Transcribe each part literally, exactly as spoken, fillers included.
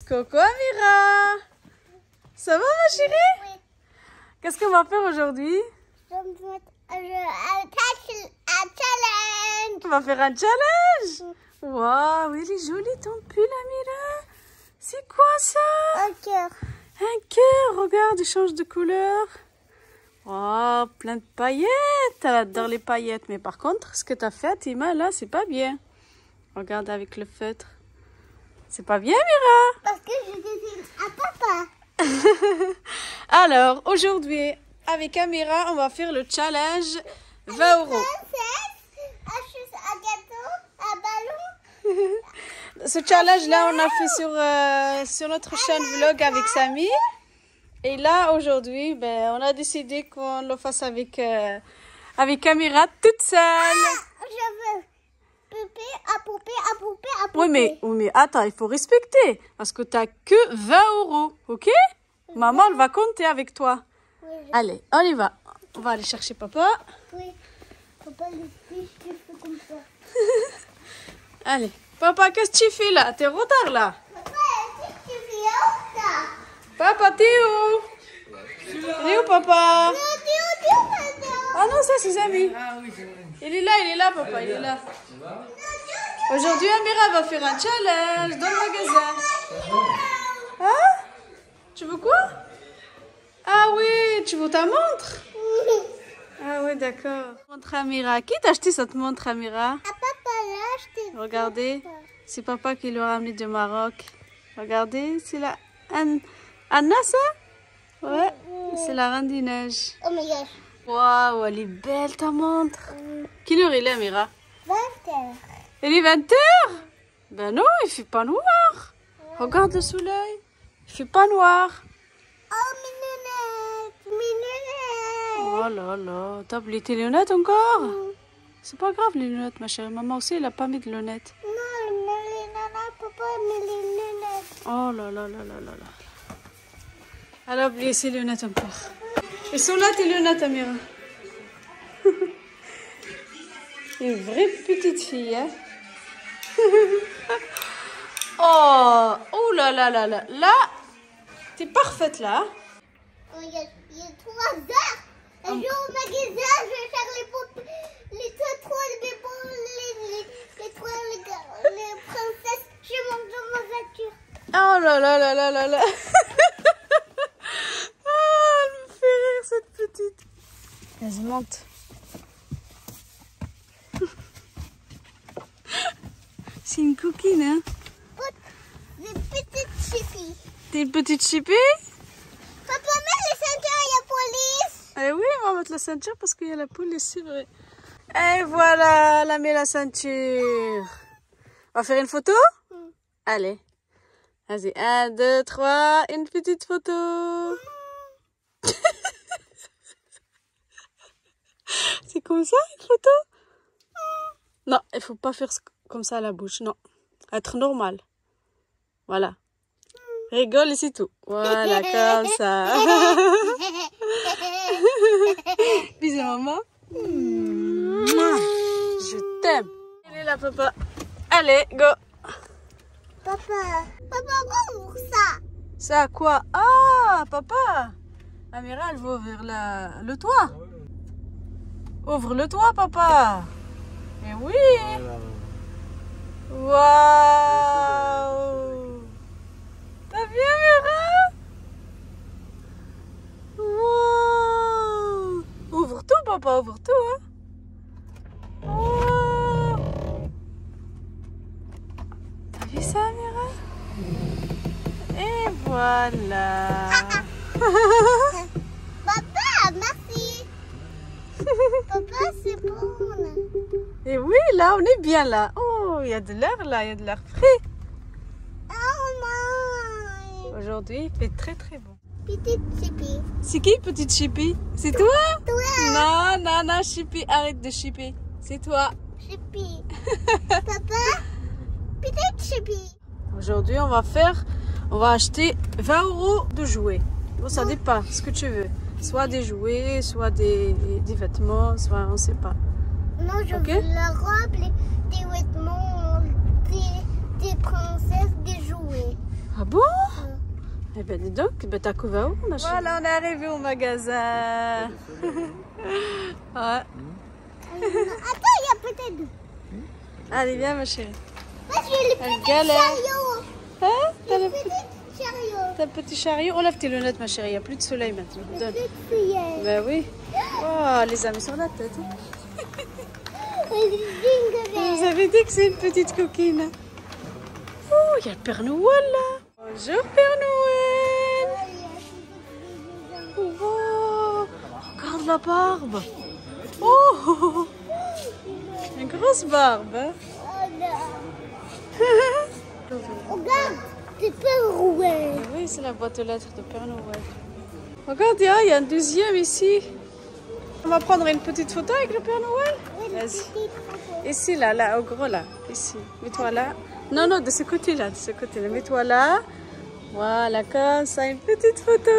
Coucou Amira. Ça va ma chérie? Oui. Qu'est-ce qu'on va faire aujourd'hui? Je vais me mettre un, un challenge. On va faire un challenge. Waouh, il est joli ton pull Amira. C'est quoi ça? Un cœur. Un cœur, regarde, il change de couleur. Oh, plein de paillettes. Elle adore les paillettes. Mais par contre, ce que tu as fait, Tima, là, c'est pas bien. Regarde avec le feutre. C'est pas bien, Mira? Parce que je dessine à papa. Alors, aujourd'hui, avec Amira, on va faire le challenge vingt euros. Princesse, un gâteau, un ballon. Ce challenge-là, on a fait sur, euh, sur notre chaîne vlog avec Samy. Et là, aujourd'hui, ben, on a décidé qu'on le fasse avec, euh, avec Amira toute seule. Ah, je veux poupée, à poupée, à poupée, à poupée. Oui, mais, oui, mais attends, il faut respecter. Parce que tu n'as que vingt euros, ok? Maman, elle va compter avec toi. Oui, je... Allez, on y va. On va aller chercher papa. Oui, papa, les petits cheveux comme ça. Allez, papa, qu'est-ce que tu fais là? T'es en retard là. Papa, est-ce que tu viens ça? Papa, t'es où? Il est où, papa? Ah non, ça, c'est Samy. Il est là, il est là, papa, il est là. Aujourd'hui, Amira va faire un challenge dans le magasin. Hein? Tu veux quoi? Ah oui, tu veux ta montre? Ah oui, d'accord. Montre Amira. Qui t'a acheté cette montre, Amira? À papa, là, je t'ai... Regardez, c'est papa qui l'a ramené du Maroc. Regardez, c'est la An- Anna, ça? Ouais, c'est la Reine des Neiges. Oh my gosh. Waouh, elle est belle ta montre. Quelle heure il est, Amira? vingt heures. Il est vingt heures? Ben non, il fait pas noir. Regarde le soleil. Il fait pas noir. Oh, mes lunettes, mes lunettes. Oh là là, t'as oublié tes lunettes encore? C'est pas grave les lunettes, ma chérie. Maman aussi, elle a pas mis de lunettes. Non, mais les nanas, papa met les lunettes. Oh là là là là là là. Elle a oublié ses lunettes encore. Elles sont là tes lunettes, Amira. Une vraie petite fille, hein. Oh, oh là là là là. Là, t'es parfaite là. Oh, il y a, il y a trois heures. Un jour au magasin, je vais faire les poupées, les trois, trois, les bébés, les, les, les trois, les, gars- les princesses. Je monte dans ma voiture. Oh là là là là là là. Oh, elle me fait rire cette petite. Vas-y, monte. C'est une coquine, hein. Les petites chippies. T'es une petite chipie? Papa, mets les ceintures, il y a police. Eh oui, on va mettre la ceinture parce qu'il y a la police, c'est vrai. Et voilà, elle a mis la ceinture. On va faire une photo? Mm. Allez. Vas-y, un, deux, trois, une petite photo. Mm. C'est comme ça, une photo? Mm. Non, il faut pas faire comme ça à la bouche, non. Être normal. Voilà. Rigole et c'est tout. Voilà, comme ça. Bisous, maman. Je t'aime. Il est là, papa. Allez, go. Papa, papa, ouvre ça. Ça, quoi? Ah, papa. Amira, elle veut ouvrir la... le toit. Ouvre le toit, papa. Eh oui. Waouh. T'as vu, Amira? Wow. Ouvre tout, papa, ouvre tout, hein. Oh. T'as vu ça, Amira? Et voilà. Papa, merci. Papa, c'est bon. Et oui, là, on est bien là. Oh, il y a de l'air là, il y a de l'air frais. Oh my. Aujourd'hui, il fait très très bon. Petite chippie. C'est qui, petite Chippie? C'est toi? Toi. Non, non, non, Chippie, arrête de chipper. C'est toi. Chippie. Papa, petite chippie. Aujourd'hui, on va faire, on va acheter vingt euros de jouets. Bon, ça dépend, ce que tu veux. Soit des jouets, soit des, des vêtements, soit on sait pas. Non, je Ok. veux la robe, les, des vêtements, des, des princesses, des jouets. Ah bon? Eh ben dis donc, ben t'as couvert où, ma chérie? Voilà, on est arrivé au magasin. Ouais. Attends, il y a peut-être deux. Allez, viens, ma chérie. Moi, j'ai le Elle petit galère. chariot. Hein? T'as le Le petit chariot. t'as le petit chariot? Enlève tes lunettes, ma chérie. Il n'y a plus de soleil maintenant. Le Donne. petit feuillet. Ben oui. Oh, les amis sur la tête. Hein. Le jingle bell. Vous avez dit que c'est une petite coquine. Oh, il y a le Père Noël là. Bonjour Père Noël. Oh, regarde la barbe. Oh, une grosse barbe. Hein. Oh non. Regarde, c'est Père Noël. Oui, c'est la boîte aux lettres de Père Noël. Regarde, il y a- il y a un deuxième ici. On va prendre une petite photo avec le Père Noël. Oui, le Vas-y. petit photo. Ici, là, là, au gros, là. Ici. Mets-toi là. Non, non, de ce côté-là, de ce côté-là. Mets-toi là. Voilà, comme ça, une petite photo.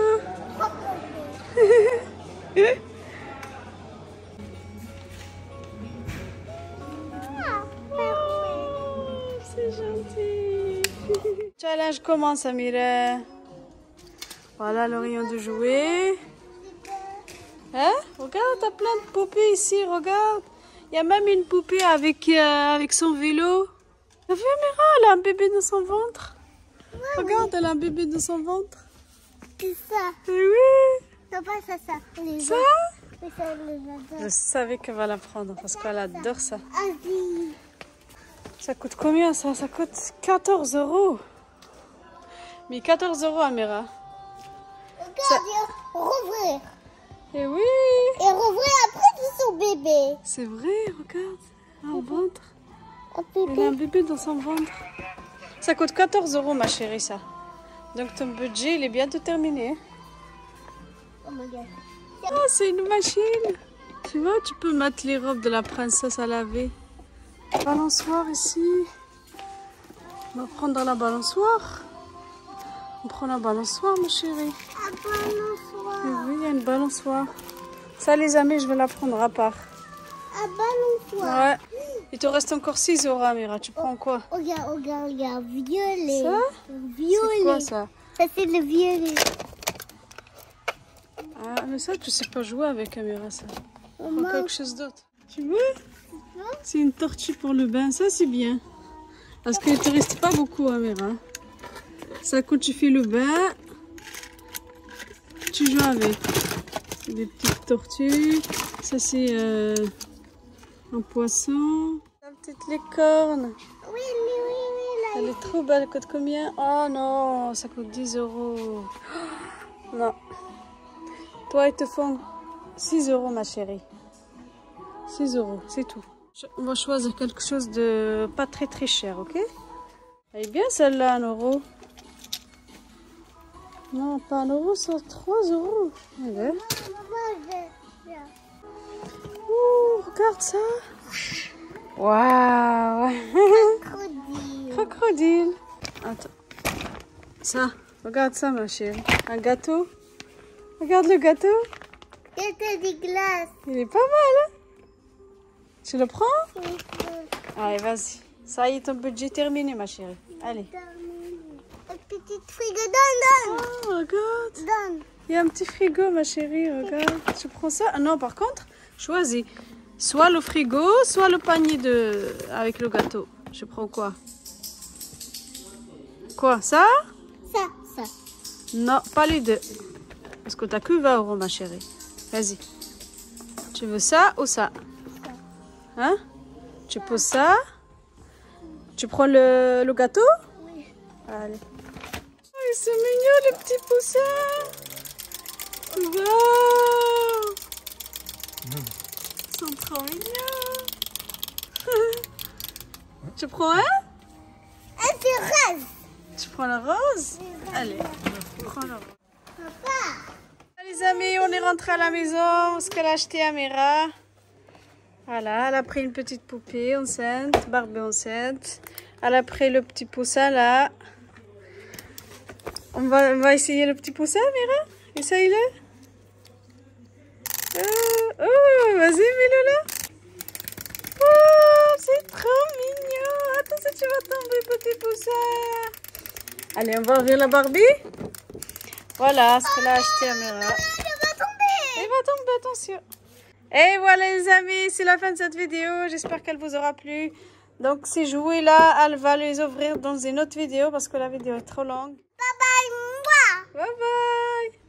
Ah, Père Noël. Oh, c'est gentil. Challenge commence, Amira. Voilà le rayon de jouets. Hein? Regarde, t'as plein de poupées ici, regarde. Il y a même une poupée avec, euh, avec son vélo. T'as vu, Amira? Elle a un bébé dans son ventre. Regarde, elle a un bébé dans son ventre. C'est ça. Eh oui. Non, pas ça, ça. Les Ça? Mais ça, les adore. Je savais qu'elle va la prendre parce qu'elle adore ça. Vas-y. Ça coûte combien ça? Ça coûte quatorze euros. Mais quatorze euros, Amira. Regarde, et rouvrir. Eh oui. Et rouvrir après de son bébé. C'est vrai, regarde. Un ventre. Un Elle a bébé. un bébé dans son ventre. Ça coûte quatorze euros, ma chérie, ça. Donc ton budget, il est bientôt terminé. Oh my god. Oh, c'est une machine. Tu vois, tu peux mettre les robes de la princesse à laver. Balançoire ici. On va prendre la balançoire. On prend la balançoire, ma chérie. Un balançoire. Eh oui, il y a une balançoire. Ça, les amis, je vais la prendre à part. Un balançoire. Ouais. Il te reste encore six euros, Amira. Tu prends quoi? Regarde, regarde, regarde. Violet. Ça? Violet. C'est quoi, ça? Ça, c'est le violet. Ah, mais ça, tu sais pas jouer avec, Amira, ça. Prends Maman. quelque chose d'autre. Tu vois? C'est une tortue pour le bain. Ça, c'est bien. Parce qu'il ne te reste pas beaucoup, Amira. Ça, quand tu fais le bain, tu joues avec. C'est des petites tortues. Ça, c'est euh, un poisson. La petite licorne. Oui, oui, oui, oui. Là, Elle est trop belle. Elle coûte combien? Oh non, ça coûte dix euros. Non. Toi, ils te font six euros, ma chérie. six euros, c'est tout. On va choisir quelque chose de pas très très cher, ok? Elle est bien celle-là, un euro. Non, pas un euro, c'est trois euros. Regarde. maman, je... je- Ouh, regarde ça. Waouh. Crocodile. Crocodile. Attends. Ça, regarde ça, ma chérie. Un gâteau. Regarde le gâteau. C'était des glaces. Il est pas mal, hein? Tu le prends? Oui, oui. Allez, vas-y. Ça y est, ton budget terminé, ma chérie. Allez. Un petit frigo, donne, donne. Oh, regarde. Donne. Il y a un petit frigo, ma chérie. Regarde. Tu prends ça? Ah non, par contre, choisis. Soit le frigo, soit le panier de... avec le gâteau. Je prends quoi? Quoi? Ça? Ça, ça. Non, pas les deux. Parce que t'as que vingt euros, ma chérie. Vas-y. Tu veux ça ou ça? Hein? Tu poses ça? Tu prends le, le gâteau? Oui. Allez. Oh, ils sont mignons, les petits poussins. Wow. Ils sont trop mignons. Tu prends un? Un c'est rose. Tu prends le rose? Allez, prends le rose. Papa. Les amis, on est rentré à la maison. Ce qu'elle a acheté, Amira. Voilà, elle a pris une petite poupée enceinte, Barbie enceinte. Elle a pris le petit poussin là. On va, on va essayer le petit poussin, Amira. Essaye-le. Oh, oh, vas-y, mets-le là. Oh, c'est trop mignon. Attends, si tu vas tomber, petit poussin. Allez, on va ouvrir la Barbie. Voilà ce qu'elle a acheté à Mira. Il va tomber. Il va tomber, attention. Et voilà les amis, c'est la fin de cette vidéo. J'espère qu'elle vous aura plu. Donc ces jouets là, elle va les ouvrir dans une autre vidéo parce que la vidéo est trop longue. Bye bye. Moi. Bye bye.